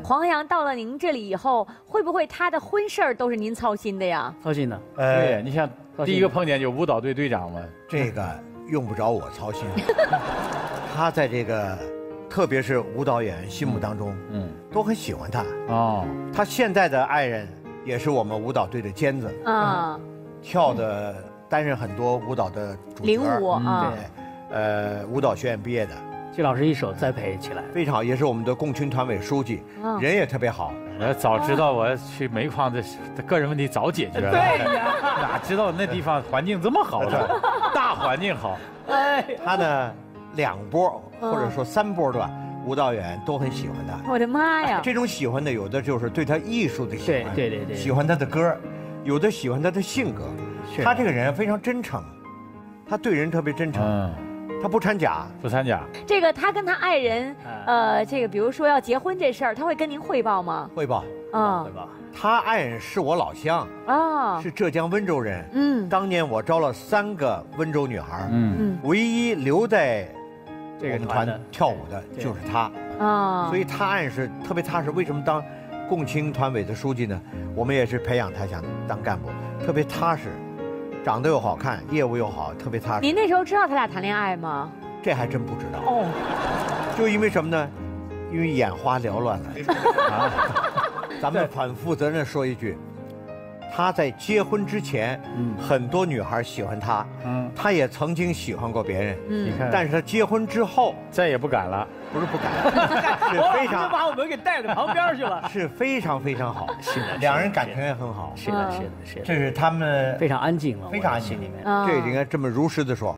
黄洋到了您这里以后，会不会他的婚事儿都是您操心的呀？ 操心的。 对，你像第一个碰见就舞蹈队队长嘛， 这个用不着我操心。他在这个，特别是舞蹈演员心目当中，都很喜欢他。哦，他现在的爱人也是我们舞蹈队的尖子啊，担任很多舞蹈的主角。 领舞啊， 对，舞蹈学院毕业的。 季老师一手栽培起来， 非常，也是我们的共青团委书记，人也特别好。 我要早知道，我要去煤矿的个人问题早解决了。对呀，哪知道那地方环境这么好的，大环境好。 哎，他呢2波或者说3波段舞蹈演员都很喜欢他。 我的妈呀！ 这种喜欢的，有的就是对他艺术的喜欢， 对， 喜欢他的歌，有的喜欢他的性格。他这个人非常真诚，他对人特别真诚。他不掺假， 不掺假。 这个他跟他爱人，这个比如说要结婚这事儿，他会跟您汇报吗？ 汇报啊， 汇报。他爱人是我老乡啊，是浙江温州人。当年我招了3个温州女孩，唯一留在这个团跳舞的就是他啊，所以他爱人是特别踏实。为什么当共青团委的书记呢？我们也是培养他想当干部，特别踏实。长得又好看，业务又好，特别踏实。 您那时候知道他俩谈恋爱吗？ 这还真不知道。哦，就因为什么呢？因为眼花缭乱了。咱们很负责任说一句，他在结婚之前，很多女孩喜欢他，他也曾经喜欢过别人，你看，但是他结婚之后再也不敢了。 不是不敢，是非常把我们给带到旁边去了， 是非常非常好。 是的， 两人感情也很好。 是的， 这是他们非常安静了， 非常安静里面，这应该这么如实的说。